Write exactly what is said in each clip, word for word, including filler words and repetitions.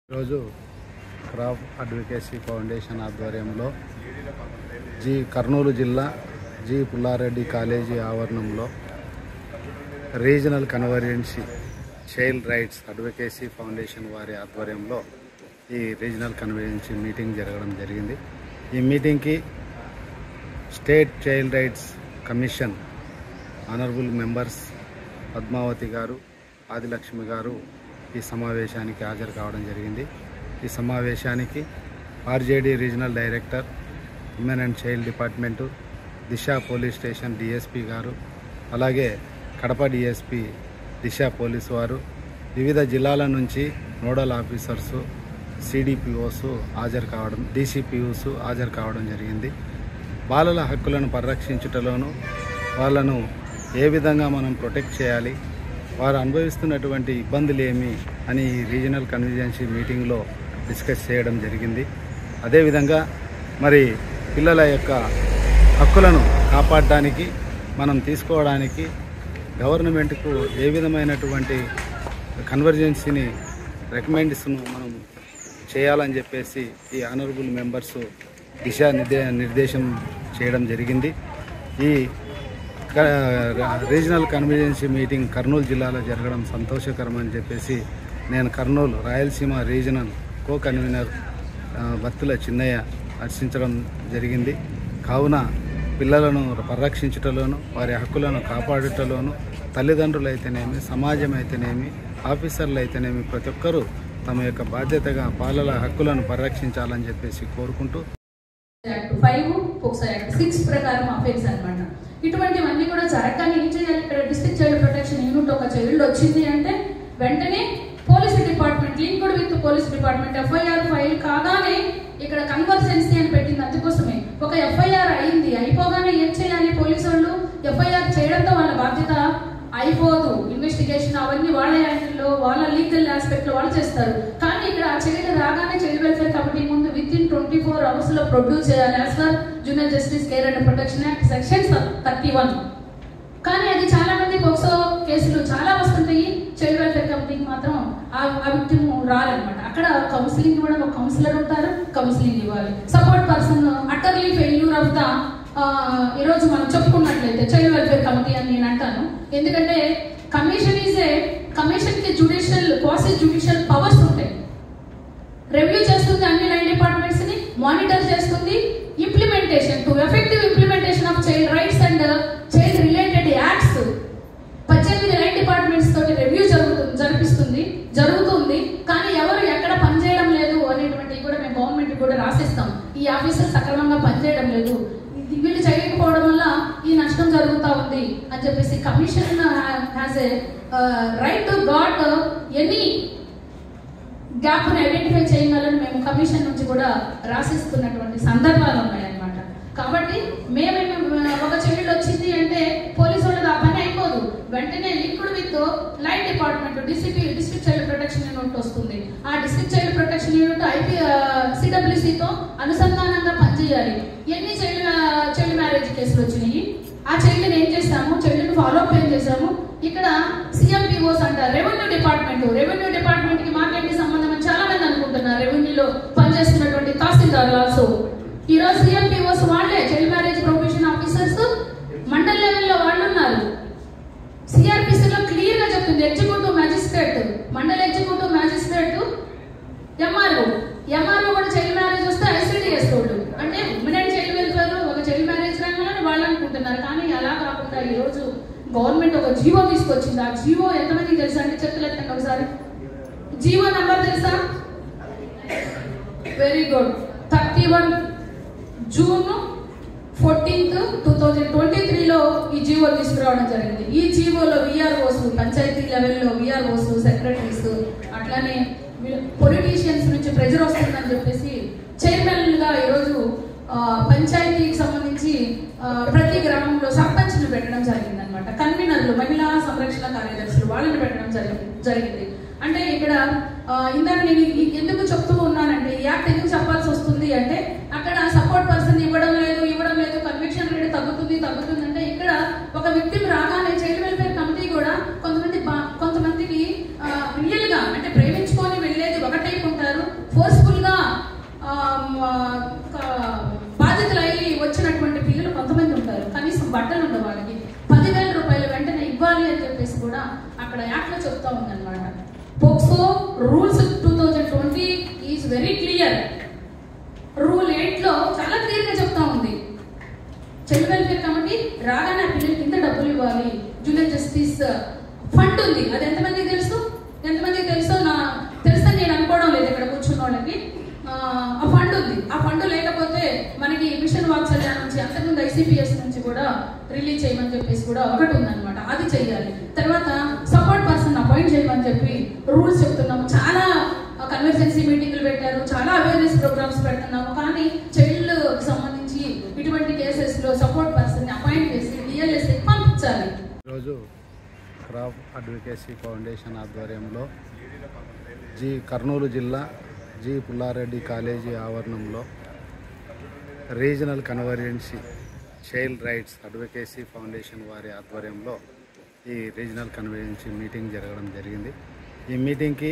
ఈరోజు crop advocacy foundation ఆధ్వర్యంలో G Kurnool జిల్లా జి పుల్లారెడ్డి కాలేజీ ఆవరణంలో regional convergency child rights advocacy foundation వారి ఆధ్వర్యంలో ఈ రీజనల్ కన్వర్జెన్సీ మీటింగ్ జరగడం జరిగింది. ఈ మీటింగ్కి state child rights commission honourable members Padmavathi గారు, ఆదిలక్ష్మి గారు ఈ సమావేశానికి హాజరు కావడం జరిగింది. ఈ సమావేశానికి RJD regional director women and child department, Disha police station DSP గారు, అలాగే కడప డిఎస్పీ దిశ పోలీసు వారు, వివిధ జిల్లాల నుంచి నోడల్ ఆఫీసర్సు, సిడిపిఓస్ హాజరు కావడం డీసీపీఓస్ హాజరు కావడం జరిగింది. బాలల హక్కులను పరిరక్షించుటలోనూ వాళ్ళను ఏ విధంగా మనం ప్రొటెక్ట్ చేయాలి, వారు అనుభవిస్తున్నటువంటి ఇబ్బందులు ఏమి అని ఈ రీజనల్ కన్వర్జెన్సీ మీటింగ్లో డిస్కస్ చేయడం జరిగింది. అదేవిధంగా మరి పిల్లల యొక్క హక్కులను కాపాడడానికి మనం తీసుకోవడానికి గవర్నమెంట్కు ఏ విధమైనటువంటి కన్వర్జెన్సీని రికమెండేషన్ మనం చేయాలని చెప్పేసి ఈ ఆనరబుల్ మెంబర్స్ దిశా నిర్దే నిర్దేశం చేయడం జరిగింది. ఈ రీజనల్ కన్వర్జెన్సీ మీటింగ్ కర్నూలు జిల్లాలో జరగడం సంతోషకరం అని చెప్పేసి నేను Kurnool Rayalaseema regional co convener Battula Chinnaiah హర్షించడం జరిగింది. కావున పిల్లలను పరిరక్షించటలోను, వారి హక్కులను కాపాడుటలోను తల్లిదండ్రులు అయితేనేమి, సమాజం అయితేనేమి, ఆఫీసర్లు అయితేనేమి ప్రతి ఒక్కరూ తమ యొక్క బాధ్యతగా బాలల హక్కులను పరిరక్షించాలని చెప్పేసి కోరుకుంటూ ఫైవ్ పోక్సో యాక్ట్ సిక్స్ ప్రకారం అఫెన్స్ అనమాట. ఇటువంటివన్నీ కూడా జరగగానే ఏం చేయాలి? ఇక్కడ డిస్ట్రిక్ట్ చైల్డ్ ప్రొటెక్షన్ యూనిట్ ఒక చైల్డ్ వచ్చింది అంటే వెంటనే police department linked with police department FIR file కాగానే ఇక్కడ కన్వర్జెన్సీ అని పెట్టింది. అందుకోసమే ఒక ఎఫ్ఐఆర్ అయింది, అయిపోగానే ఏం చేయాలి? పోలీసు వాళ్ళు ఎఫ్ఐఆర్ చేయడంతో వాళ్ళ బాధ్యత అయిపోదు. ఇన్వెస్టిగేషన్ అవన్నీ వాళ్ళ యాంగిల్లో, వాళ్ళ లీగల్ ఆస్పెక్ట్ లో వాళ్ళు చేస్తారు. కానీ ఇక్కడ ఆ చైల్డ్ రాగానే చైల్డ్ వెల్ఫేర్ కమిటీ ముందు with in twenty four hours లో ప్రొడ్యూస్ చేయాలి as per junior justice care and protection act section thirty one. కానీ అది చాలా మంది పోక్సో కేసులు చాలా వస్తుంటాయి, చైల్డ్ వెల్ఫేర్ కమిటీకి మాత్రం ఆ విక్టిమ్ రారనమాట. అక్కడ కౌన్సిలింగ్ ఇవ్వడం, ఒక కౌన్సిలర్ ఉంటారు, కౌన్సిలింగ్ ఇవ్వాలి. Support person utterly failure of the ఈరోజు మనం చెప్పుకున్నట్లయితే చైల్డ్ వెల్ఫేర్ కమిటీ అని నేను అంటాను. ఎందుకంటే కమిషన్ ఈజ్ ఏ కమిషన్ కి జ్యుడిషియల్ క్వాసి జ్యుడిషియల్ పవర్స్ ఉంటాయి. రివ్యూ చేస్తుంది అన్ని లైన్ డిపార్ట్మెంట్స్ ని, మానిటర్ చేస్తుంది, implementation to effective implementation of child rights and child related acts పద్దెనిమిది లైన్ డిపార్ట్మెంట్స్ తోటి రివ్యూ జరుగుతుంది జరిపిస్తుంది జరుగుతుంది కానీ ఎవరు ఎక్కడ పనిచేయడం లేదు అనేటువంటివి కూడా మేము గవర్నమెంట్ కూడా రాసిస్తాం. ఈ ఆఫీసర్ సక్రమంగా పనిచేయడం లేదు, వీళ్ళు చేయకపోవడం వల్ల ఈ నష్టం జరుగుతూ ఉంది అని చెప్పేసి commission has a right to got any gap ని ఐడెంటిఫై చేయగలని మేము కమిషన్ నుంచి కూడా రాసిస్తున్నటువంటి సందర్భాలు ఉన్నాయన్నమాట. కాబట్టి మేమేమి ఒక చైల్డ్ వచ్చింది అంటే పోలీసు వాళ్ళకి ఆ పని అయిపోదు, వెంటనే linked with line department DCP district child protection unit వస్తుంది. ఆ district child protection unit IP సిడబ్ల్యూసితో అనుసంధానంగా పనిచేయాలి. ఎన్ని చైల్డ్ చైల్డ్ మ్యారేజ్ కేసులు వచ్చినాయి, ఆ చైల్డ్ని ఏం చేస్తాము, చైల్డ్ని ఫాలో అప్ ఏం చేసాము. ఇక్కడ సిఎంపిఓస్ అంటారు, రెవెన్యూ డిపార్ట్మెంట్. రెవెన్యూ డిపార్ట్మెంట్ కి మాకేంటి సంబంధం అని చాలా మంది అనుకుంటున్నారు. రెవెన్యూలో పనిచేస్తున్నటువంటి తహసీల్దార్ ఆల్సో ఈ రోజు సిఎంపిఓస్ వాళ్ళే child marriage prohibition officers mandal లెవెల్లో వాళ్ళు ఉన్నారు. సిఆర్పిసిలో క్లియర్ గా చెప్తుంది executive magistrate, mandal executive magistrate, MRO. MRO కూడా చైల్డ్ మ్యారేజ్ వస్తే ఐసీడీఎస్ తోడు అంటే ఉమెన్ చైల్డ్ వెల్ఫేర్ ఒక చైల్డ్ మ్యారేజ్ రంగంలో వాళ్ళు అనుకుంటున్నారు. కానీ అలా కాకుండా ఈ రోజు గవర్నమెంట్ ఒక జీవో తీసుకొచ్చింది. ఆ జీవో ఎంతమందికి తెలుసా అంటే చెప్తులు ఎత్తండి ఒకసారి. జీవో నంబర్ తెలుసా? Very good. Thirty one June fourteenth two thousand twenty త్రీలో ఈ జీవో తీసుకురావడం జరిగింది. ఈ జీవోలో విఆర్ఓస్, పంచాయతీ లెవెల్లో విఆర్ఓస్, సెక్రటరీస్, అట్లానే పొలిటీషియన్స్ నుంచి ప్రెజర్ వస్తుందని చెప్పేసి చైర్మన్ గా ఈరోజు పంచాయతీకి సంబంధించి ప్రతి గ్రామంలో సర్పంచ్ను పెట్టడం జరిగింది అనమాట. కన్వీనర్లు, మహిళా సంరక్షణ కార్యదర్శులు వాళ్ళని పెట్టడం జరిగింది జరిగింది అంటే ఇక్కడ ఇందాక నేను ఎందుకు చెప్తూ ఉన్నానంటే ఈ యాక్ట్ ఎందుకు చెప్పాల్సి వస్తుంది అంటే అక్కడ సపోర్ట్ పర్సన్ ఇవ్వడం లేదు ఇవ్వడం లేదు కన్విక్షన్ రేట్ తగ్గుతుంది తగ్గుతుంది అంటే ఇక్కడ ఒక విక్టిమ్ రాగానే చైల్డ్ వెల్ఫేర్ కమిటీ కూడా కొంతమంది కొంతమందికి రియల్ గా అంటే ప్రేమించుకొని వెళ్ళేది ఒక టైప్ ఉంటారు, it's very clear. Rule eight లో చాలా క్లియర్ గా చెప్తా ఉంది, చైల్డ్ వెల్ఫేర్ కమిటీ రాగానే ఆ పిల్లలకి ఇంత డబ్బులు ఇవ్వాలి. జూనియర్ జస్టిస్ ఫండ్ ఉంది, అది ఎంతమందికి తెలుసు? ఎంతమందికి తెలుసో నా తెలుసని నేను అనుకోవడం లేదు ఇక్కడ కూర్చున్న వాళ్ళకి. ఆ ఫండ్ ఉంది. ఆ ఫండ్ లేకపోతే మనకి మిషన్ వాత్సల్య నుంచి అంతకుముందు ఐసిపిఎస్ నుంచి కూడా రిలీజ్ చేయమని చెప్పేసి కూడా ఒకటి ఉందన్నమాట, అది చెయ్యాలి. తర్వాత సపోర్ట్ పర్సన్ అపాయింట్ చేయమని చెప్పి రూల్స్ చెప్తున్నాము. చాలా కన్వర్జెన్సీ మీటింగ్లు పెట్టారు, చాలా అవేర్నెస్ ప్రోగ్రామ్స్ పెడుతున్నాము. కానీ చైల్డ్ సంబంధించి ఇటువంటి కేసెస్ లో సపోర్ట్ పర్సన్ అపాయింట్ చేసి డిఎల్ఎస్ఏ పంపించాలి. ఈరోజు క్రాఫ్ అడ్వకేసీ ఫౌండేషన్ ఆధ్వర్యంలో జి కర్నూలు జిల్లా జి పుల్లారెడ్డి కాలేజీ ఆవరణంలో regional convergency child rights advocacy foundation వారి ఆధ్వర్యంలో ఈ రీజనల్ కన్వర్జెన్సీ మీటింగ్ జరగడం జరిగింది. ఈ మీటింగ్కి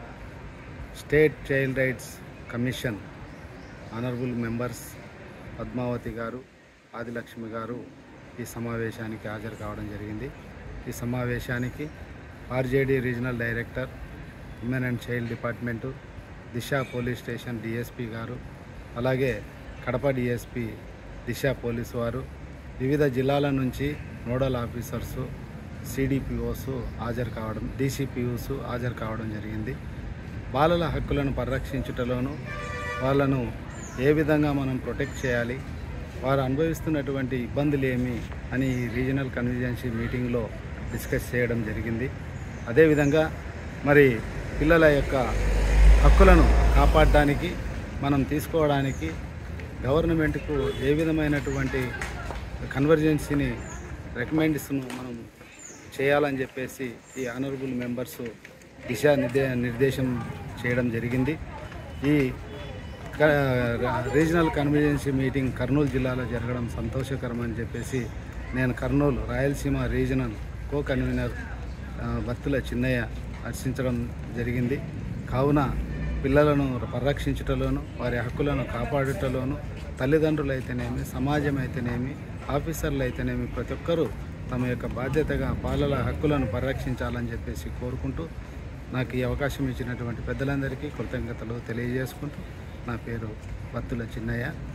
state child rights commission honourable members Padmavathi గారు, ఆదిలక్ష్మి గారు ఈ సమావేశానికి హాజరు కావడం జరిగింది. ఈ సమావేశానికి RJD regional director women and child department, Disha police station DSP గారు, అలాగే కడప డిఎస్పీ దిశ పోలీసు వారు, వివిధ జిల్లాల నుంచి నోడల్ ఆఫీసర్సు, సిడిపిఓస్ హాజరు కావడం, డీసీపీఓస్ హాజరు కావడం జరిగింది. బాలల హక్కులను పరిరక్షించుటలోను వాళ్ళను ఏ విధంగా మనం ప్రొటెక్ట్ చేయాలి, వారు అనుభవిస్తున్నటువంటి ఇబ్బందులు ఏమి అని ఈ రీజనల్ కన్వర్జెన్సీ మీటింగ్లో డిస్కస్ చేయడం జరిగింది. అదేవిధంగా మరి పిల్లల యొక్క హక్కులను కాపాడడానికి మనం తీసుకోవడానికి గవర్నమెంట్కు ఏ విధమైనటువంటి కన్వర్జెన్సీని రికమెండేషన్ మనం చేయాలని చెప్పేసి ఈ ఆనరబుల్ మెంబర్స్ దిశా నిర్దే నిర్దేశం చేయడం జరిగింది. ఈ రీజనల్ కన్వర్జెన్సీ మీటింగ్ కర్నూలు జిల్లాలో జరగడం సంతోషకరమని చెప్పేసి నేను Kurnool Rayalaseema regional co convener Battula Chinnaiah హర్షించడం జరిగింది. కావున పిల్లలను పరిరక్షించుటలోను వారి హక్కులను కాపాడుటలోను తల్లిదండ్రులు అయితేనేమి, సమాజం అయితేనేమి, ఆఫీసర్లు అయితేనేమి ప్రతి ఒక్కరూ తమ యొక్క బాధ్యతగా బాలల హక్కులను పరిరక్షించాలని చెప్పేసి కోరుకుంటూ నాకు ఈ అవకాశం ఇచ్చినటువంటి పెద్దలందరికీ కృతజ్ఞతలు తెలియజేసుకుంటూ నా పేరు బత్తుల చిన్నయ్య.